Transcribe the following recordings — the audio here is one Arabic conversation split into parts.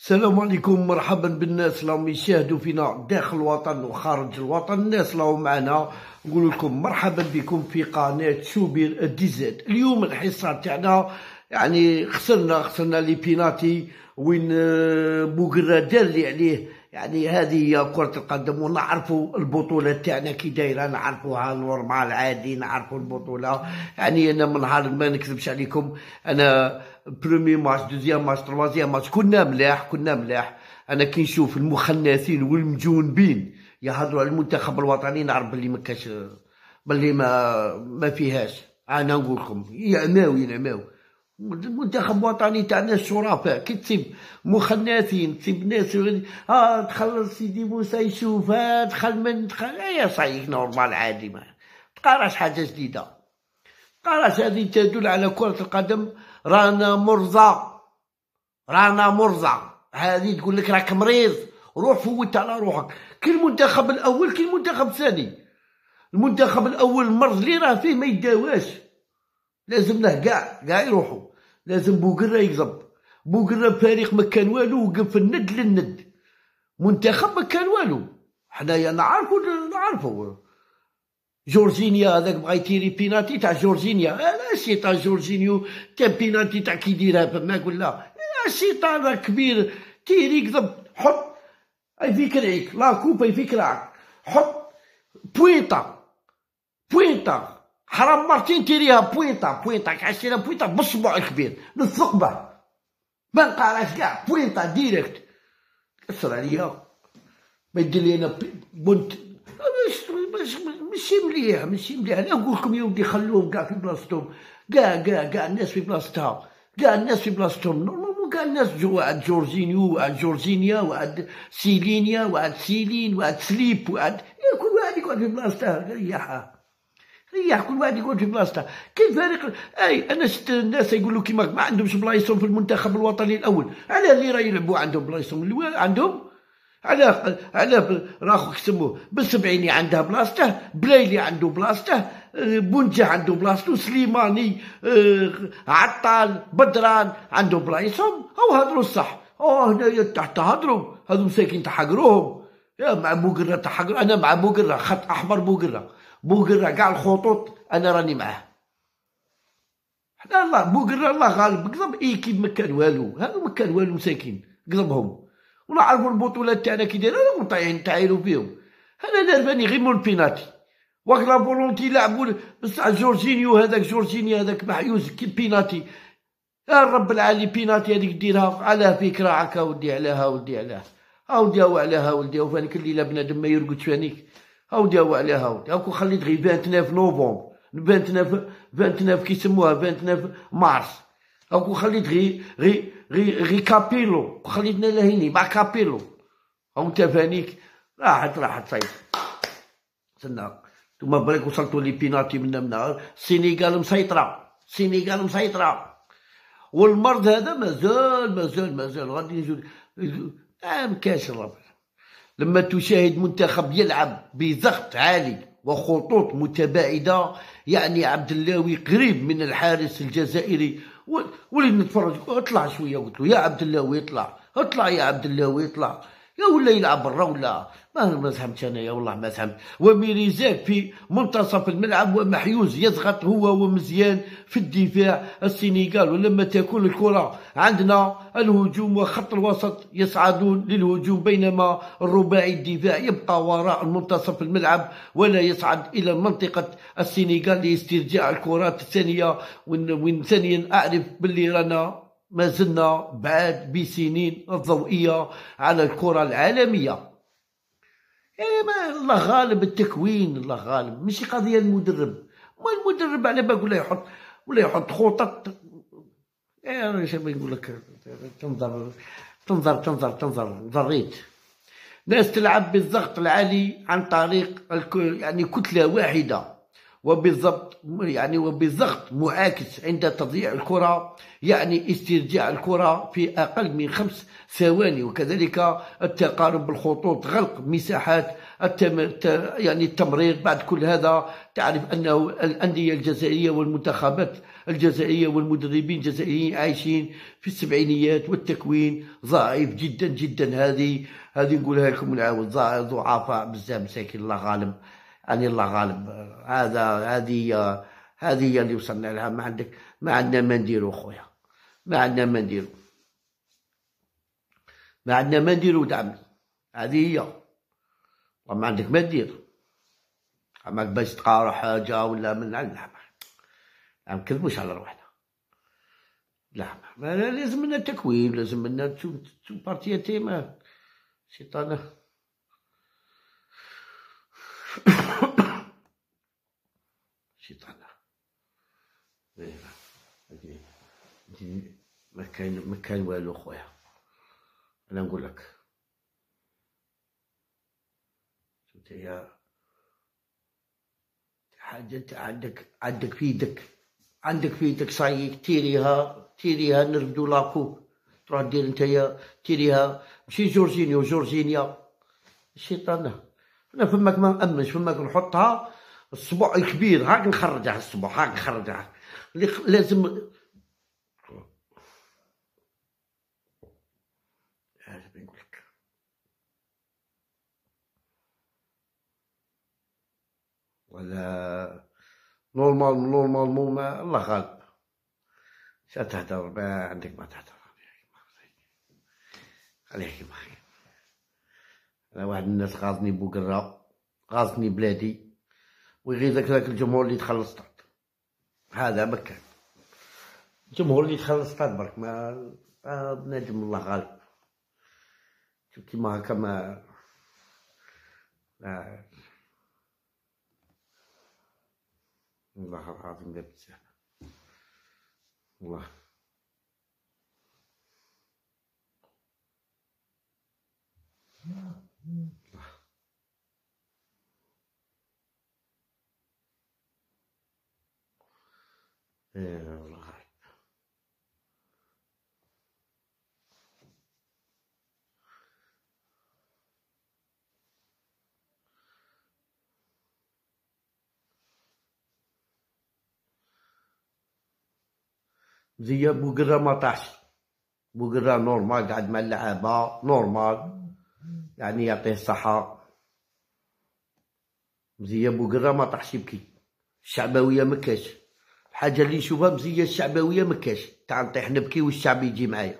السلام عليكم، مرحبا بالناس اللي يشاهدوا فينا داخل الوطن وخارج الوطن. الناس اللي معنا نقول لكم مرحبا بكم في قناه شوبير ديزاد. اليوم الحصه تاعنا يعني خسرنا لي بيناتي وين بوغرا دار لي عليه. يعني هذه هي كرة القدم، ونعرفوا البطولة تاعنا كي دايرة، نعرفوها نورمال عادي، نعرفوا البطولة. يعني أنا من نهار ما نكذبش عليكم، أنا برومي ماتش دوزيام ماتش تروازيام ماتش كنا ملاح. أنا كي نشوف المخنثين والمجونبين يهضروا على المنتخب الوطني نعرف بلي ما كاش، بلي ما فيهاش. أنا نقول لكم يعماو المنتخب الوطني تاعنا الشرفاء. كي تصيب مخنثين، تصيب ناس دخل سيدي موسى يشوف، دخل من دخل يا صايك نورمال عادي، ما تقراش حاجه جديده. تقراش هذه تدل على كرة القدم رانا مرزع. هذه تقول لك راك مريض، روح فوت على روحك. كي المنتخب الاول كي المنتخب الثاني. المنتخب الاول المرض اللي راه فيه ما يداواش، لازم له كاع يروحوا. لازم بوغرا يقضب. بوغرا فريق ما كان والو، وقف الند للند. منتخب ما كان والو. حنايا نعرفوا جورجينيا هذاك بغا يتيري بيناتي تاع جورجينيا، الشيطان جورجينيو تاع بيناتي تاع كي يديرها فما نقول لا، الشيطان راه كبير، تيري يقضب، حط يفيك رعيك لا كوبا يفيك راك، حط بوينتا حرام مرتين تيريها بوينتا كعشيرها بوينتا بالصبع الكبير للثقبة، ما نقراش كاع بوينتا ديريكت. كسر عليا ما يدير لي انا بنت ماشي مليح. انا نقول لكم يا ودي خلوهم كاع في بلاصتهم، كاع الناس في بلاصتها، نورمالمون كاع الناس واحد جورجينيو، واحد جورجينيا، واحد سيلينيا، واحد سيلين، واحد سليب، واحد كل واحد يقعد في بلاصته. ريح كل واحد يقعد في بلاصته. كاين فريق انا شفت الناس يقولوا كيما ما عندهمش بلايصهم في المنتخب الوطني الاول. علاه اللي راه يلعبوا عندهم بلايصهم عندهم؟ علاه راخو يسموه بالسبعيني عنده بلاصته، بلايلي عنده بلاصته، بونجه عنده بلاصته، سليماني، عطال، بدران عنده بلايصهم. او هضروا الصح، هنايا تحت هضروا هذو مساكين تحقروهم. يا مع بوغرا تحقروا، انا مع بوغرا، خط احمر بوغرا كاع الخطوط انا راني معاه. حنا الله بوغرا الله غالب، قضب ايكيب ما كان والو، هذو ما كان والو مساكين قضبهم. ونعرفوا البطولات تاعنا كي دايره، راهم طايحين تعايروا فيهم. انا دارباني غير مول بيناتي وقت لا فولونتي يلعبوا بصح جورجينيو هذاك محيوز كي بيناتي. يا رب العالي بيناتي هذيك ديرها على فكره هكا ودي عليها ولدي وفانيك الليله بنادم ما يرقدش فانيك ودي عليها هاكو خليت غير 29 نوفمبر 29 كي يسموها 29 مارس. هاكو خليت غي كابيلو، خليتنا لهيني مع كابيلو. هاو انت فانيك راحت صيف. استنى نتوما بريك وصلتوا لي بيناتي من السينيغال مسيطرة. والمرض هذا مازال غادي يجوا مكاش الربع. لما تشاهد منتخب يلعب بضغط عالي وخطوط متباعدة، يعني عبد اللاوي قريب من الحارس الجزائري، وليد نتفرج اطلع شويه، قلت له يا عبد اللاوي اطلع يا عبد اللاوي اطلع يا ولا يلعب برا ولا ما فهمتش انايا والله ما فهمت. وميريزاك في منتصف الملعب، ومحيوز يضغط هو ومزيان في الدفاع السنغال. ولما تكون الكرة عندنا الهجوم وخط الوسط يصعدون للهجوم، بينما الرباعي الدفاع يبقى وراء منتصف الملعب ولا يصعد الى منطقة السنغال لاسترجاع الكرات الثانية. وين ثانيا اعرف باللي رانا ما زلنا بعاد بسنين الضوئية على الكرة العالمية. يعني ما الله غالب التكوين، الله غالب، ماشي قضية المدرب. ما المدرب على بالك ولا يحط خطط. يعني شنو يقول لك، تنظر ضريت ناس تلعب بالضغط العالي عن طريق يعني كتلة واحدة، وبالضبط يعني وبالضغط معاكس عند تضييع الكرة، يعني استرجاع الكرة في أقل من 5 ثواني، وكذلك التقارب بالخطوط، غلق مساحات يعني التمرير. بعد كل هذا تعرف أنه الأندية الجزائرية والمنتخبات الجزائرية والمدربين الجزائريين عايشين في السبعينيات، والتكوين ضعيف جدا جدا. هذه نقولها لكم ونعاود، ضعفاء بزاف مساكين، الله غالب، يعني الله غالب. هذه هي اللي وصلنا لها. ما عندنا ما نديرو خويا، ما عندنا ما نديرو، ما عندنا ما نديرو دعم. هذه هي، ما عندك ما دير. أما باش تقارا حاجة ولا من لا، ما نكذبوش على روحنا. لا، لازم لنا تكوين، لازم لنا تو بارتيات تيما شيطانة. شيطانة ما كاين والو خويا. انا نقول لك انت حاجه عندك في يدك صايك تيريها نرفدو لاكو، تروح دير نتايا تيريها، ماشي جورجينيا الشيطانة. انا فماك ما نامنش، فماك نحطها الصبع الكبير هاك نخرجها، الصبع هاك نخرجها. لازم نقول لك ولا نورمال ما الله غالب. شا تهدر، ما عندك ما تهدر، خليك معايا. انا واحد من الناس غاظني بوقرا، غاظني بلادي، ويغير ذاك الجمهور اللي دخل السطاد. هذا ما كان الجمهور اللي دخل السطاد برك، ما بنادم الله غالب. شوف كيما هكا ما والله العظيم لا بزاف والله. والله زي بوقرا ما طاحش، بوقرا نورمال قاعد مع اللعابة نورمال، يعني يعطيه الصحة. مزيا بوقرا ما طاحش يبكي، الشعبوية مكاش. الحاجة اللي نشوفها مزيا الشعبوية مكاش، تاع نطيح نبكي والشعب يجي معايا.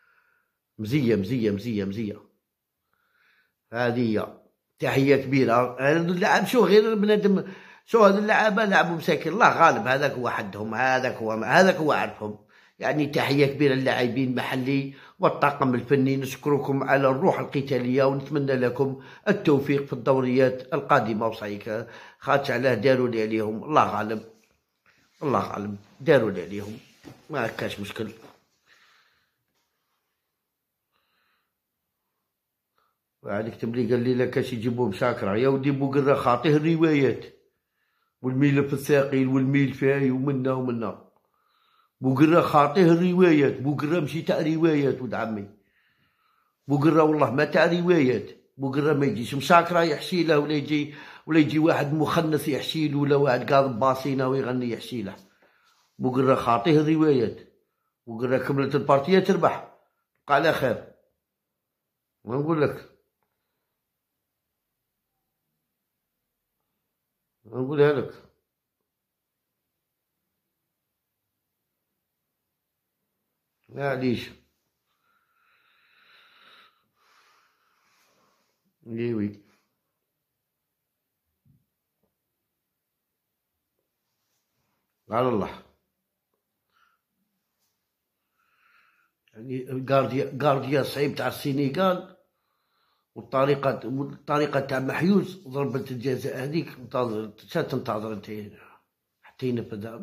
مزيا هذه هي. تحية كبيرة. هذا اللاعب شو غير بنادم، شو هذا اللعابة لعبوا مساكين، الله غالب. هذاك هو حدهم، هذاك هو عارفهم. يعني تحية كبيرة للاعبين المحلي والطاقم الفني. نشكركم على الروح القتالية، ونتمنى لكم التوفيق في الدوريات القادمة. وصحيح خاطش علاه داروا لي عليهم، الله غالب، داروا لي عليهم، ما كاش مشكل. واحد كتب لي قال لي لا كاش يجيبوهم شاكرة. يا ودي بوقرا خاطيه الروايات والملف الثقيل والملفاي ومنا بوقرا خاطيه الروايات. بوقرا ماشي تاع روايات ولد عمي، بوقرا والله ما تاع روايات. بوقرا ما يجيش مشاكرة يحشي له، ولا يجي واحد مخنث يحشي له، ولا واحد قاضب باصينة ويغني يحشي له. بوقرا خاطيه الروايات. بوقرا كملت البارتية تربح، بقى على خير. ما نقول لك، نقولها لك. معليش. وي على الله. يعني غارديا صعيب تاع السينيغال، والطريقة تاع محيوز ضربة الجزاء هذيك، تنتظر انت حتى ينفذها.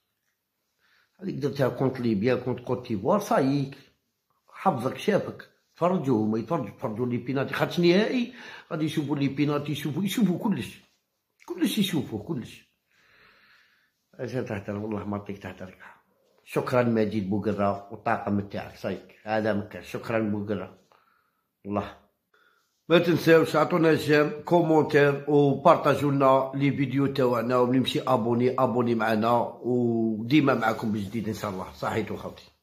هذيك درتها كونت ليبيا، كونت كوت ديفوار، صايك حفظك شافك يتفرجوا هما يتفرجوا لي بيناتي، خاطر نهائي غادي يشوفوا لي بيناتي، يشوفوا كلش يشوفوا كلش. اش تهدر والله ما عطيك تهدر. شكرا مجيد بوقرة والطاقم تاعك صايك هذا مكان. شكرا بوقرة والله. ما تنساوش عطونا جيم كومونتير وبارطاجوا لنا لي فيديو تاعنا، ونمشي ابوني معنا وديما معكم بجديد ان شاء الله. صحيتو خوتي.